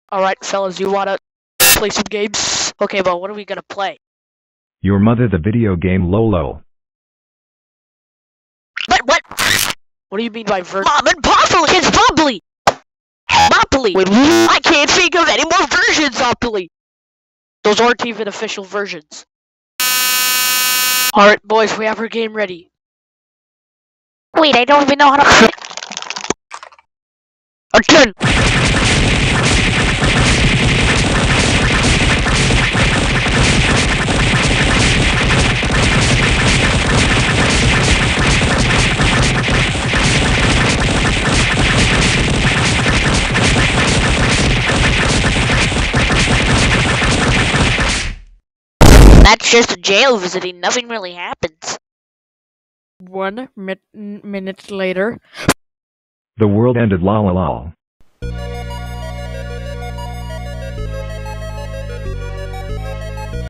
Alright, fellas, you wanna play some games? Okay, well, what are we gonna play? Your Mother the video game Lolo. What? What do you mean by Mom and Poppily! It's Bubbly! Monopoly! Wait, I can't think of any more versions, Monopoly! Those aren't even official versions. Alright, boys, we have our game ready. Wait, I don't even know how to play. Again! That's just a jail visiting, nothing really happens. 1 minute later. The world ended lol.